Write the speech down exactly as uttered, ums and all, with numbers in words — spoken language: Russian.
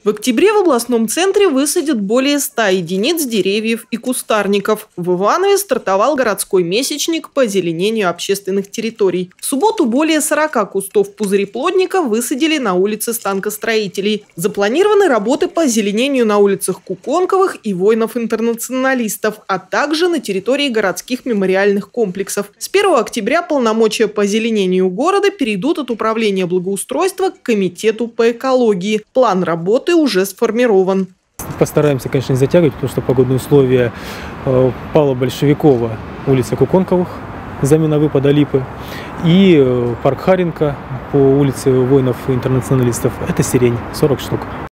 В октябре в областном центре высадят более ста единиц деревьев и кустарников. В Иванове стартовал городской месячник по озеленению общественных территорий. В субботу более сорока кустов пузыреплодника высадили на улице станкостроителей. Запланированы работы по озеленению на улицах Куконковых и воинов-интернационалистов, а также на территории городских мемориальных комплексов. С первого октября полномочия по озеленению города перейдут от Управления благоустройства к Комитету по экологии. План работы уже сформирован. Постараемся, конечно, не затягивать, потому что погодные условия. Пала Большевикова, улица Куконковых, замена выпада липы, и парк Харенко по улице воинов-интернационалистов. Это сирень, сорок штук.